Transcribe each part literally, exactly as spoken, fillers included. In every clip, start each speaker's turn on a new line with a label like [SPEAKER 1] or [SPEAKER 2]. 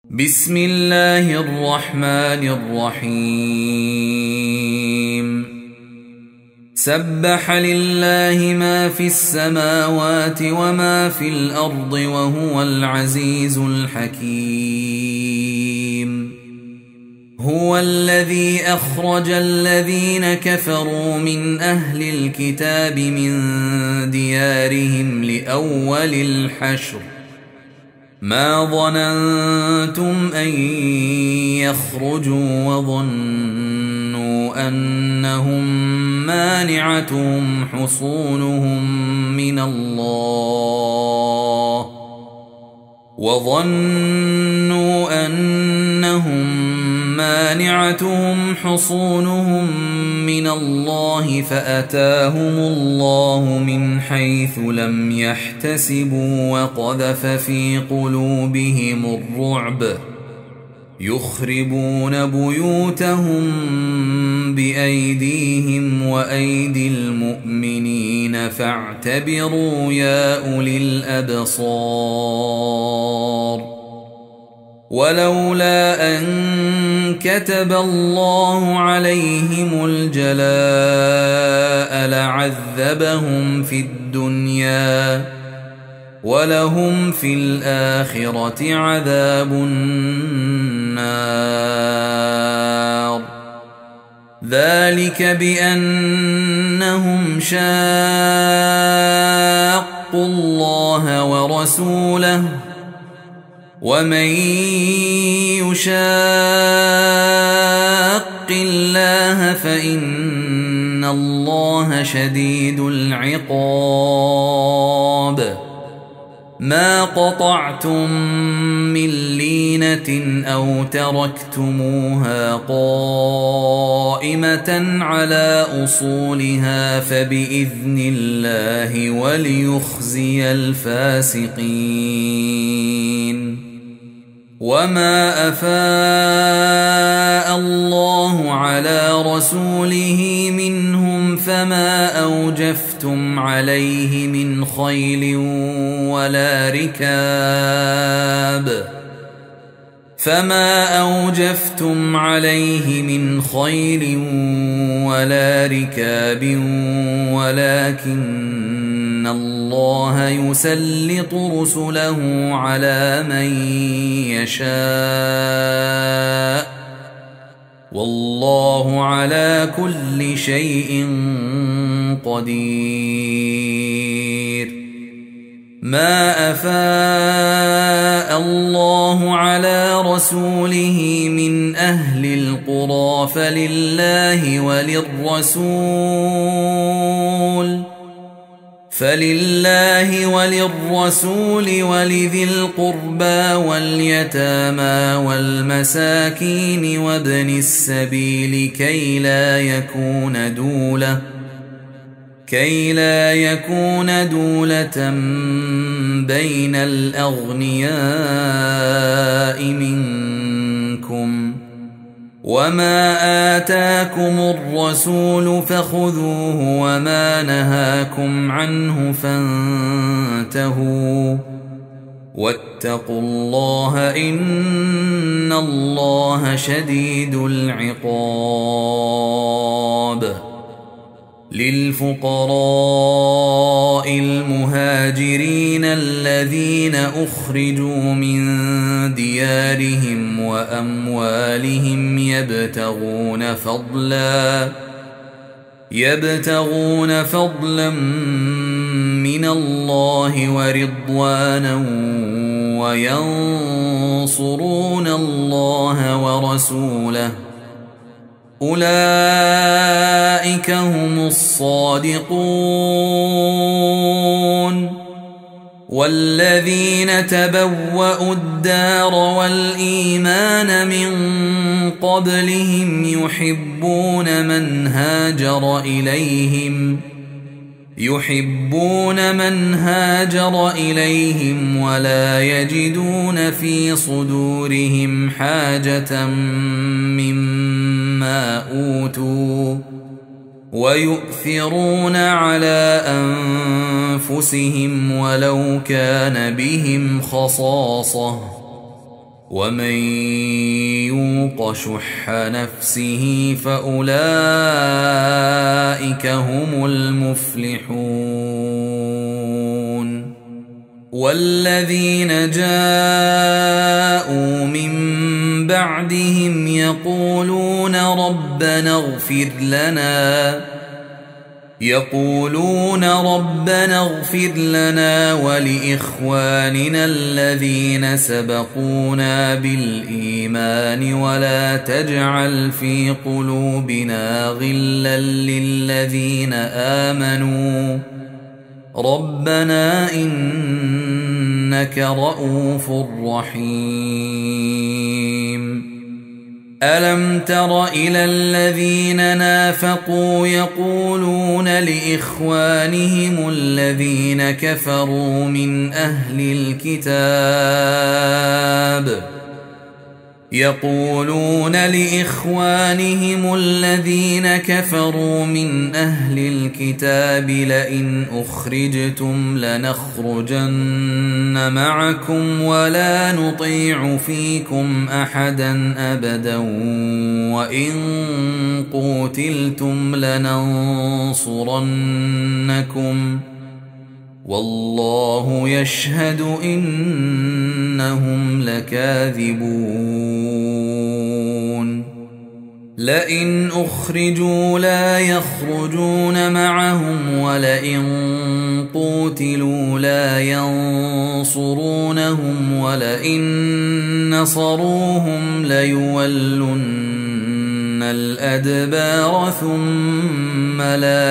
[SPEAKER 1] بسم الله الرحمن الرحيم سبح لله ما في السماوات وما في الأرض وهو العزيز الحكيم. هو الذي أخرج الذين كفروا من أهل الكتاب من ديارهم لأول الحشر ما ظننتم أن يخرجوا وظنوا أنهم مانعتهم حصونهم من الله وظنوا أنهم مانعتهم حصونهم من الله فأتاهم الله من حيث لم يحتسبوا وقذف في قلوبهم الرعب يخربون بيوتهم بأيديهم وأيدي المؤمنين فاعتبروا يا أولي الأبصار. ولولا أن كتب الله عليهم الجلاء لعذبهم في الدنيا ولهم في الآخرة عذاب النار. ذلك بأنهم شاقوا الله ورسوله ومن يشاق الله فإن الله شديد العقاب. ما قطعتم من لينة أو تركتموها قائمة على أصولها فبإذن الله وليخزي الفاسقين. وما أفاء الله على رسوله منهم فما أوجفتم عليه من خيل ولا ركاب فما أوجفتم عليه من خيل ولا ركاب ولكن الله يسلط رسله على من يشاء والله على كل شيء قدير. ما أفاء الله على رسوله من أهل القرى فلله وللرسول فلله وللرسول ولذي القربى واليتامى والمساكين وابن السبيل كي لا يكون دولة كي لا يكون دولة بين الأغنياء منكم. وما آتاكم الرسول فخذوه وما نهاكم عنه فانتهوا واتقوا الله إن الله شديد العقاب. للفقراء المهاجرين الذين أخرجوا من ديارهم وأموالهم يبتغون فضلا يبتغون فضلا من الله ورضوانا وينصرون الله ورسوله أولئك هم الصادقون. والذين تبوأوا الدار والإيمان من قبلهم يحبون من هاجر إليهم يحبون من هاجر إليهم ولا يجدون في صدورهم حاجة مما أوتوا ويؤثرون على أنفسهم ولو كان بهم خصاصة ومن يوق شح نفسه فأولئك هم المفلحون والذين جاءوا من بعدهم يقولون ربنا اغفر لنا يقولون ربنا اغفر لنا ولإخواننا الذين سبقونا بالإيمان ولا تجعل في قلوبنا غلا للذين آمنوا ربنا إنك رؤوف رحيم ألم تر إلى الذين نافقوا يقولون لإخوانهم الذين كفروا من أهل الكتاب يقولون لإخوانهم الذين كفروا من أهل الكتاب لئن أخرجتم لنخرجن معكم ولا نطيع فيكم أحدا أبدا وإن قوتلتم لننصرنكم والله يشهد إنهم لكاذبون لئن أخرجوا لا يخرجون معهم ولئن قوتلوا لا ينصرونهم ولئن نصروهم ليولن الأدبار ثم لا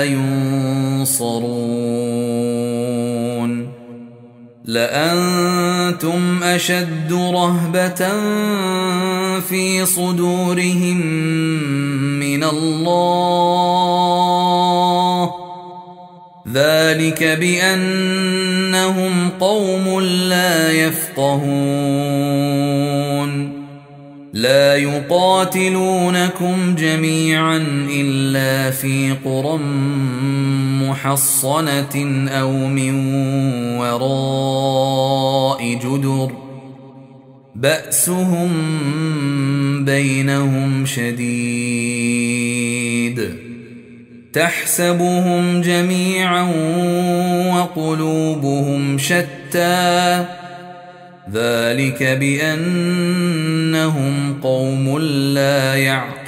[SPEAKER 1] ينصرون لأنتم أشد رهبة في صدورهم من الله ذلك بأنهم قوم لا يفقهون لا يقاتلونكم جميعا إلا في قرى محصنة أو من وراء جدر بأسهم بينهم شديد تحسبهم جميعا وقلوبهم شتى ذلك بأنهم قوم لا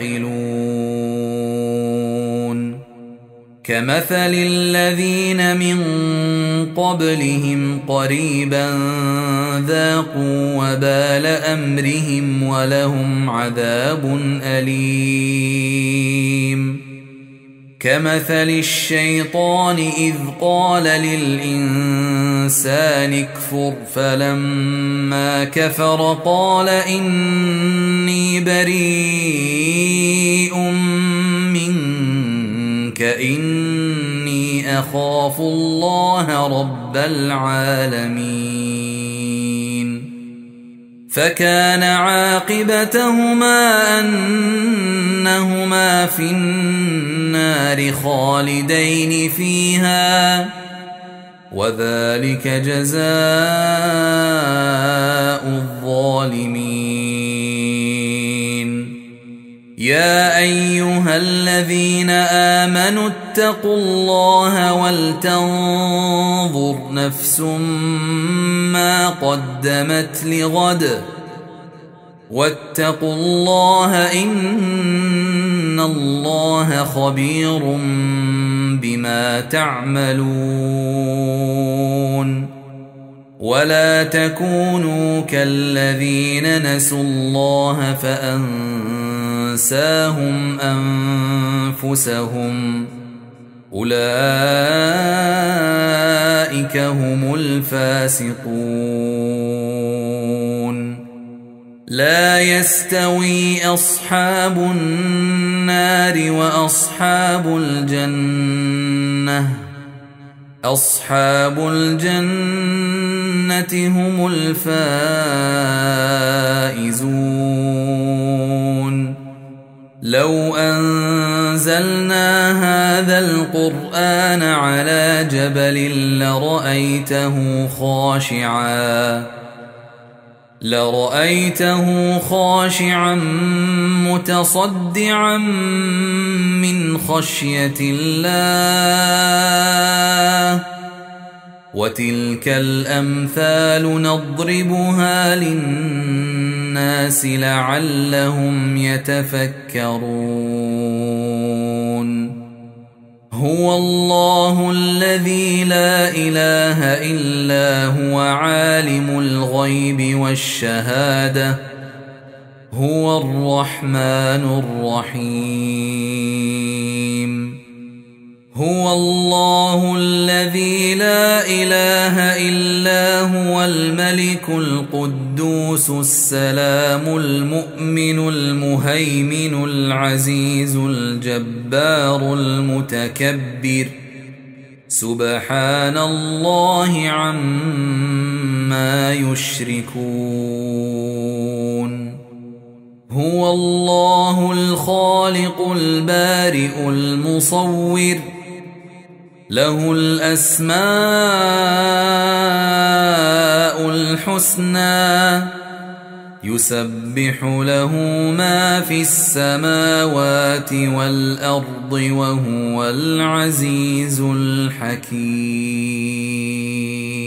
[SPEAKER 1] يعقلون كمثل الذين من قبلهم قريبا ذاقوا وبال أمرهم ولهم عذاب أليم كمثل الشيطان إذ قال للإنسان اكفر فلما كفر قال إني بريء منك إني أخاف الله رب العالمين فكان عاقبتهما أنهما في النار خالدين فيها وذلك جزاء الظالمين يا أيها الذين آمنوا اتقوا الله ولتنظر نفس ما قدمت لغد واتقوا الله إن الله خبير بما تعملون ولا تكونوا كالذين نسوا الله فأنساهم أنفسهم أولئك هم الفاسقون لا يستوي أصحاب النار وأصحاب الجنة أصحاب الجنة هم الفائزون لو أنزلنا هذا القرآن على جبل لرأيته خاشعاً لرأيته خاشعا متصدعا من خشية الله وتلك الأمثال نضربها للناس لعلهم يتفكرون هو الله الذي لا إله إلا هو عالم الغيب والشهادة هو الرحمن الرحيم هو الله الذي لا إله إلا هو الملك القدوس السلام المؤمن المهيمن العزيز الجبار المتكبر سبحان الله عما يشركون هو الله الخالق البارئ المصور له الأسماء الحسنى يسبح له ما في السماوات والأرض وهو العزيز الحكيم.